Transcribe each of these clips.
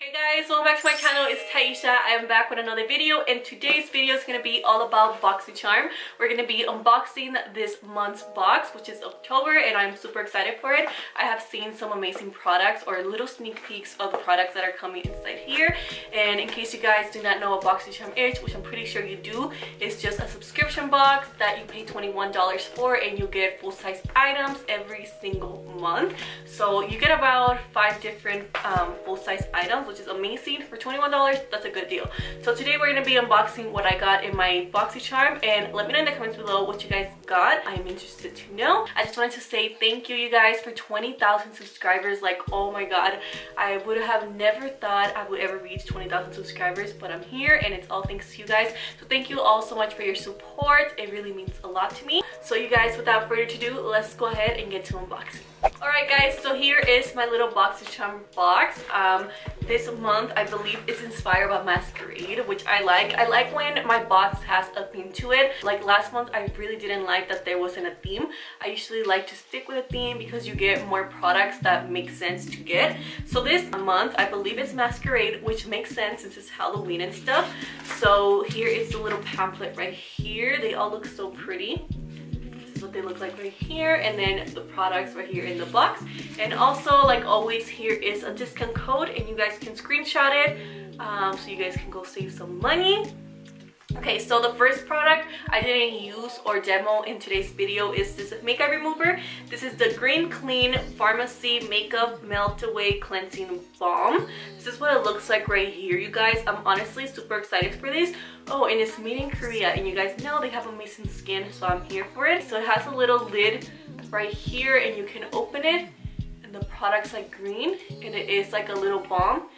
Hey guys, welcome back to my channel. It's Taisha. I am back with another video, and today's video is going to be all about BoxyCharm. We're going to be unboxing this month's box, which is October, and I'm super excited for it. I have seen some amazing products or little sneak peeks of the products that are coming inside here. And in case you guys do not know what BoxyCharm is, which I'm pretty sure you do, it's just a subscription box that you pay $21 for, and you get full-size items every single month. So you get about 5 different full-size items, which is amazing. For $21, that's a good deal. So today we're going to be unboxing what I got in my BoxyCharm, and let me know in the comments below what you guys got. I'm interested to know. I just wanted to say thank you guys for 20,000 subscribers. Like, oh my god, I would have never thought I would ever reach 20,000 subscribers, but I'm here, and it's all thanks to you guys. So thank you all so much for your support. It really means a lot to me. So you guys, without further ado, let's go ahead and get to unboxing. Alright guys, so here is my little BoxyCharm box. This month I believe it's inspired by Masquerade, which I like. I like when my box has a theme to it. Like last month I really didn't like that there wasn't a theme. I usually like to stick with a theme because you get more products that make sense to get. So this month I believe it's Masquerade, which makes sense since it's Halloween and stuff. So here is the little pamphlet right here. They all look so pretty. What they look like right here, and then the products right here in the box. And also, like always, here is a discount code, and you guys can screenshot it so you guys can go save some money. Okay, so the first product I didn't use or demo in today's video is this makeup remover. This is the Green Clean Pharmacy Makeup Melt Away Cleansing Balm. This is what it looks like right here, you guys. I'm honestly super excited for this. Oh, and it's made in Korea, and you guys know they have amazing skin, so I'm here for it. So it has a little lid right here, and you can open it, and the product's like green, and it is like a little balm.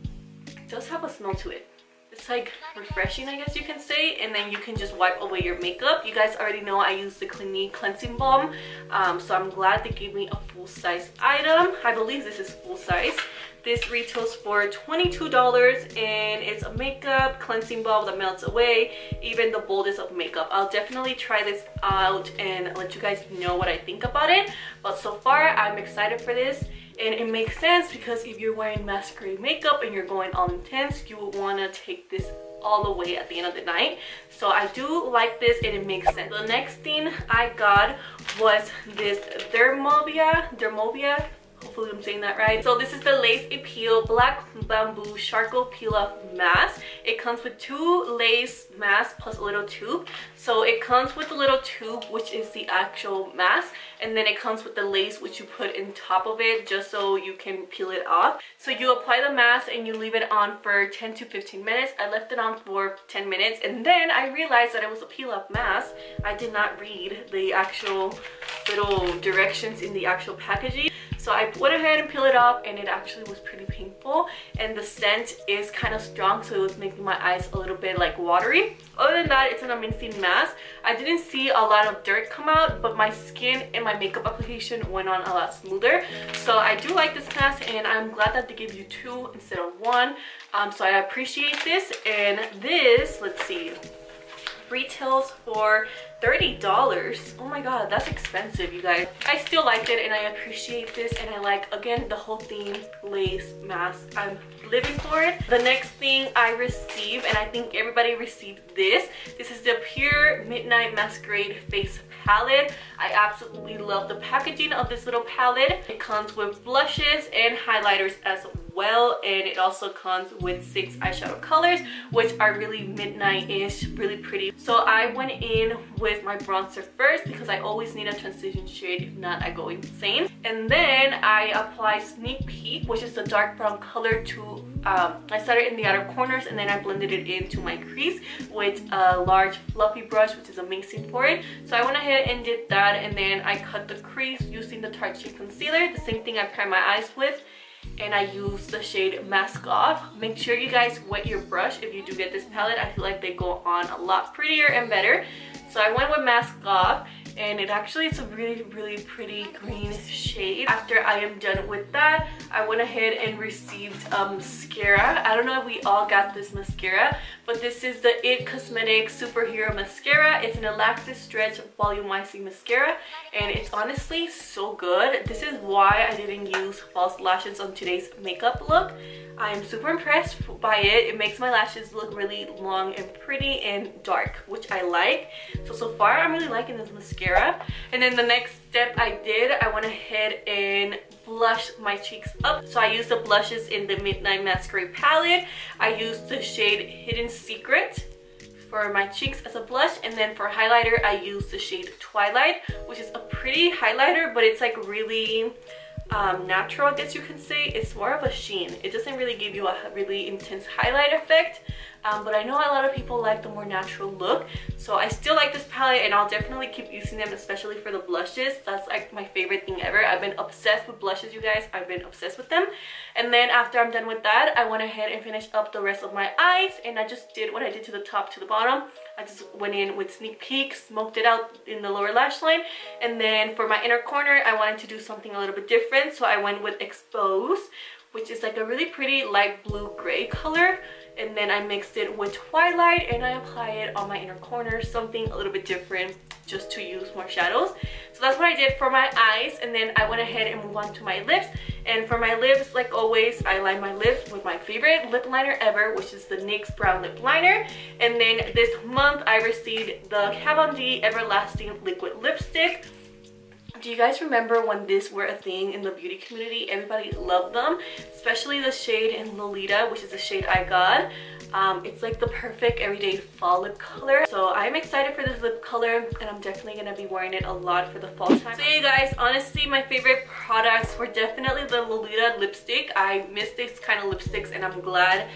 It does have a smell to it. It's like refreshing, I guess you can say, and then you can just wipe away your makeup. You guys already know I use the Clinique cleansing balm, so I'm glad they gave me a full-size item. I believe this is full-size. This retails for $22, and it's a makeup cleansing balm that melts away even the boldest of makeup. I'll definitely try this out and let you guys know what I think about it, but so far I'm excited for this. And it makes sense because if you're wearing Masquerade makeup and you're going all intense, you will want to take this all the way at the end of the night. So I do like this, and it makes sense. The next thing I got was this Dermovia. Hopefully I'm saying that right. So this is the Lace Appeal Black Bamboo Charcoal Peel Off Mask. It comes with 2 lace masks plus a little tube. So it comes with a little tube, which is the actual mask, and then it comes with the lace, which you put in top of it just so you can peel it off. So you apply the mask and you leave it on for 10 to 15 minutes. I left it on for 10 minutes, and then I realized that it was a peel off mask. I did not read the actual little directions in the actual packaging. So I went ahead and peeled it off, and it actually was pretty painful, and the scent is kind of strong, so it was making my eyes a little bit like watery. Other than that, it's an amazing mask. I didn't see a lot of dirt come out, but my skin and my makeup application went on a lot smoother. So I do like this mask, and I'm glad that they gave you 2 instead of 1. So I appreciate this. And this, let's see, retails for $30. Oh my god, that's expensive, you guys. I still liked it, and I appreciate this, and I like, again, the whole theme lace mask. I'm living for it. The next thing I received, and I think everybody received this is the Pure Midnight Masquerade Face Palette. I absolutely love the packaging of this little palette. It comes with blushes and highlighters as well, and it also comes with 6 eyeshadow colors, which are really midnight-ish, really pretty. So I went in with my bronzer first because I always need a transition shade. If not, I go insane. And then I apply Sneak Peek, which is the dark brown color, to I started in the outer corners, and then I blended it into my crease with a large fluffy brush, which is amazing for it. So I went ahead and did that, and then I cut the crease using the Tarte Shape Concealer, the same thing I prime my eyes with, and I use the shade Mask Off. Make sure you guys wet your brush if you do get this palette. I feel like they go on a lot prettier and better. So I went with Mask Off, and it actually is a really pretty green shade. After I am done with that, I went ahead and received mascara. I don't know if we all got this mascara, but this is the IT Cosmetics Superhero Mascara. It's an Elastic Stretch Volumizing Mascara, and it's honestly so good. This is why I didn't use false lashes on today's makeup look. I'm super impressed by it. It makes my lashes look really long and pretty and dark, which I like. So far I'm really liking this mascara. And then the next step I went ahead and blushed my cheeks up. So I used the blushes in the Midnight Masquerade palette. I used the shade Hidden Secret for my cheeks as a blush, and then for highlighter I used the shade Twilight, which is a pretty highlighter, but it's like really natural, I guess you can say. It's more of a sheen. It doesn't really give you a really intense highlight effect, but I know a lot of people like the more natural look, so I still like this palette and I'll definitely keep using them, especially for the blushes. That's like my favorite thing ever. I've been obsessed with blushes, you guys. I've been obsessed with them. And then after I'm done with that, I went ahead and finished up the rest of my eyes, and I just did what I did to the top to the bottom. I just went in with Sneak Peek, smoked it out in the lower lash line, and then for my inner corner I wanted to do something a little bit different, so I went with Expose, which is like a really pretty light blue gray color, and then I mixed it with Twilight and I apply it on my inner corner, something a little bit different, just to use more shadows. So that's what I did for my eyes, and then I went ahead and moved on to my lips. And for my lips, like always, I line my lips with my favorite lip liner ever, which is the NYX Brown Lip Liner. And then this month I received the Kat Von D Everlasting Liquid Lipstick. Do you guys remember when these were a thing in the beauty community? Everybody loved them, especially the shade in Lolita, which is the shade I got. It's like the perfect everyday fall lip color. So I'm excited for this lip color, and I'm definitely gonna be wearing it a lot for the fall time. So you guys, honestly, my favorite products were definitely the Lolita lipstick. I miss these kind of lipsticks, and I'm glad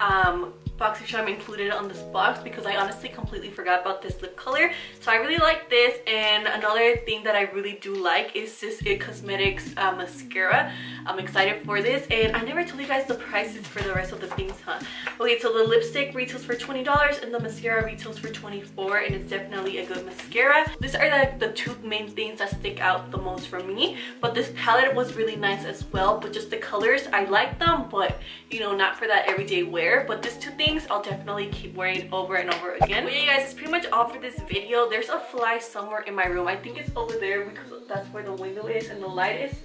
BoxyCharm included it on this box, because I honestly completely forgot about this lip color. So I really like this. And another thing that I really do like is this IT Cosmetics mascara. I'm excited for this, and I never told you guys the prices for the rest of the things, huh? Okay, so the lipstick retails for $20 and the mascara retails for $24, and it's definitely a good mascara. These are like the two main things that stick out the most for me, but this palette was really nice as well. But just the colors, I like them, but you know, not for that everyday wear. But these two things I'll definitely keep wearing over and over again. But yeah, you guys, it's pretty much all for this video. There's a fly somewhere in my room. I think it's over there because that's where the window is and the light is.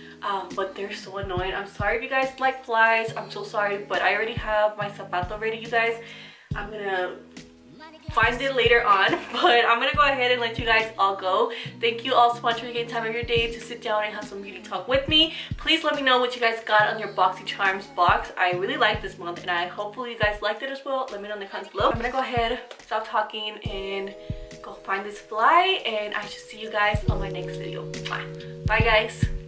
But they're so annoying. I'm sorry if you guys like flies. I'm so sorry, but I already have my zapato ready, you guys. I'm gonna find it later on, but I'm gonna go ahead and let you guys all go. Thank you all so much for taking time of your day to sit down and have some beauty talk with me. Please let me know what you guys got on your BoxyCharms box. I really liked this month, and I hopefully you guys liked it as well. Let me know in the comments below. I'm gonna go ahead, stop talking, and go find this fly, and I should see you guys on my next video. Bye guys.